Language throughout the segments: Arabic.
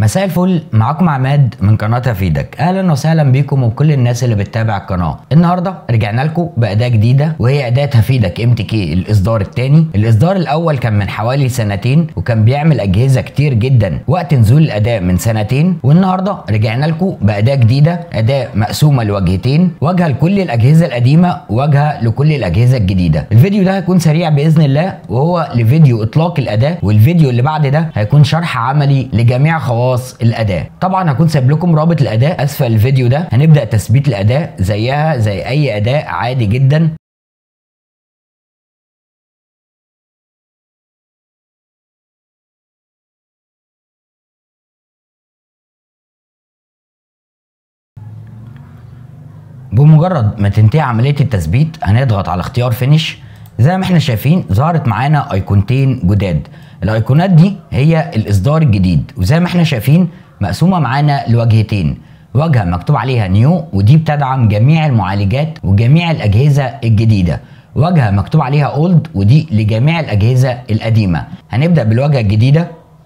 مساء الفل، معاكم عماد من قناه هفيدك. اهلا وسهلا بيكم وبكل الناس اللي بتتابع القناه. النهارده رجعنا لكم باداه جديده وهي اداه هفيدك MTK الاصدار الثاني. الاصدار الاول كان من حوالي سنتين وكان بيعمل اجهزه كتير جدا وقت نزول الاداه من سنتين، والنهارده رجعنا لكم باداه جديده، اداه مقسومه لوجهتين، واجهه لكل الاجهزه القديمه وواجهه لكل الاجهزه الجديده. الفيديو ده هيكون سريع باذن الله وهو لفيديو اطلاق الاداه، والفيديو اللي بعد ده هيكون شرح عملي لجميع خواص الاداه. طبعا هكون سايب لكم رابط الاداه اسفل الفيديو ده. هنبدا تثبيت الاداه زيها زي اي اداه عادي جدا. بمجرد ما تنتهي عمليه التثبيت هنضغط على اختيار فينيش. زي ما احنا شايفين ظهرت معانا ايقونتين جداد. الايقونات دي هي الاصدار الجديد، وزي ما احنا شايفين مقسومه معانا لوجهتين. واجهه مكتوب عليها نيو ودي بتدعم جميع المعالجات وجميع الاجهزه الجديده، واجهه مكتوب عليها اولد ودي لجميع الاجهزه القديمه. هنبدا بالواجهه الجديده،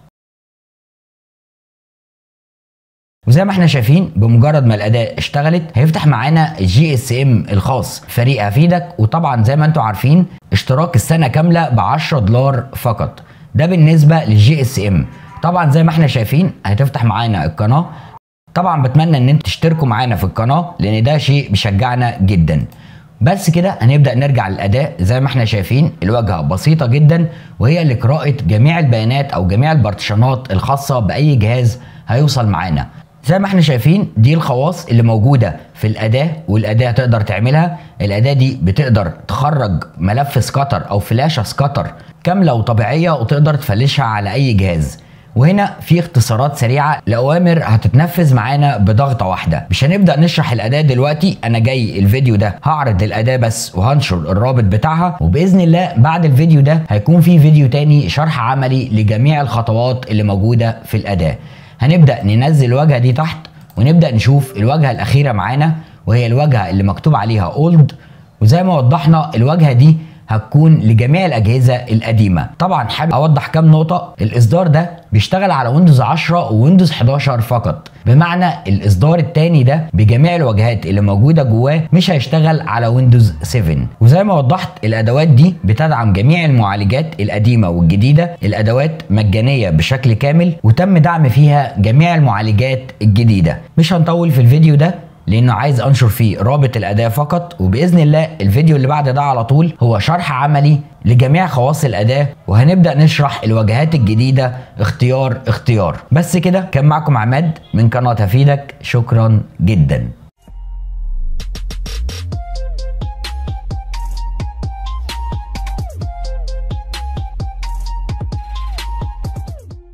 وزي ما احنا شايفين بمجرد ما الاداه اشتغلت هيفتح معانا GSM الخاص فريق هفيدك. وطبعا زي ما انتم عارفين اشتراك السنه كامله ب$10 فقط، ده بالنسبه للGSM. طبعا زي ما احنا شايفين هتفتح معانا القناه. طبعا بتمنى ان انتوا تشتركوا معانا في القناه لان ده شيء بيشجعنا جدا. بس كده هنبدا نرجع للاداء. زي ما احنا شايفين الواجهه بسيطه جدا وهي لقراءه جميع البيانات او جميع البارتيشنات الخاصه باي جهاز هيوصل معانا. زي ما احنا شايفين دي الخواص اللي موجوده في الاداه، والاداه تقدر تعملها. الاداه دي بتقدر تخرج ملف سكاتر او فلاشه سكاتر كامله وطبيعيه وتقدر تفلشها على اي جهاز. وهنا في اختصارات سريعه لاوامر هتتنفذ معانا بضغطه واحده. مش هنبدا نشرح الاداه دلوقتي، انا جاي الفيديو ده هعرض الاداه بس وهنشر الرابط بتاعها، وباذن الله بعد الفيديو ده هيكون في فيديو تاني شرح عملي لجميع الخطوات اللي موجوده في الاداه. هنبدا ننزل الواجهه دي تحت ونبدا نشوف الواجهه الاخيره معانا وهي الواجهه اللي مكتوب عليها اولد. وزي ما وضحنا الواجهه دي هتكون لجميع الاجهزه القديمه. طبعا حابب اوضح كام نقطه. الاصدار ده بيشتغل على ويندوز 10 وويندوز 11 فقط، بمعنى الاصدار الثاني ده بجميع الواجهات اللي موجوده جواه مش هيشتغل على ويندوز 7. وزي ما وضحت الادوات دي بتدعم جميع المعالجات القديمه والجديده. الادوات مجانيه بشكل كامل وتم دعم فيها جميع المعالجات الجديده. مش هنطول في الفيديو ده لانه عايز انشر فيه رابط الاداه فقط، وباذن الله الفيديو اللي بعد ده على طول هو شرح عملي لجميع خواص الاداه، وهنبدا نشرح الواجهات الجديده اختيار اختيار. بس كده كان معكم عماد من قناه هفيدك، شكرا جدا.